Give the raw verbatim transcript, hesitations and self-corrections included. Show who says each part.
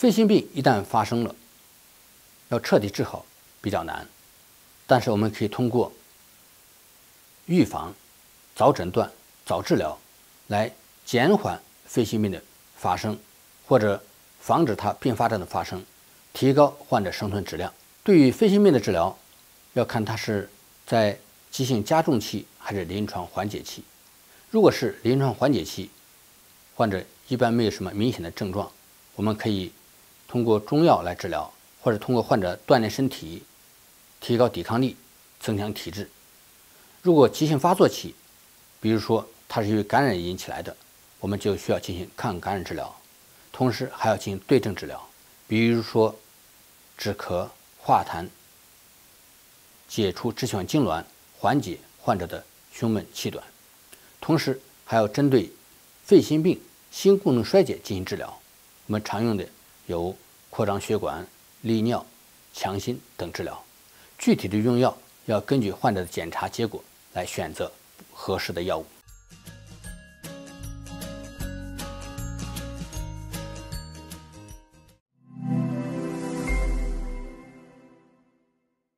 Speaker 1: 肺心病一旦发生了，要彻底治好比较难，但是我们可以通过预防、早诊断、早治疗来减缓肺心病的发生，或者防止它并发症的发生，提高患者生存质量。对于肺心病的治疗，要看它是在急性加重期还是临床缓解期。如果是临床缓解期，患者一般没有什么明显的症状，我们可以通过中药来治疗，或者通过患者锻炼身体，提高抵抗力，增强体质。如果急性发作期，比如说它是由于感染引起来的，我们就需要进行抗感染治疗，同时还要进行对症治疗，比如说止咳、化痰，解除支气管痉挛，缓解患者的胸闷气短。同时还要针对肺心病、心功能衰竭进行治疗。我们常用的有扩张血管、利尿、强心等治疗。具体的用药要根据患者的检查结果来选择合适的药物。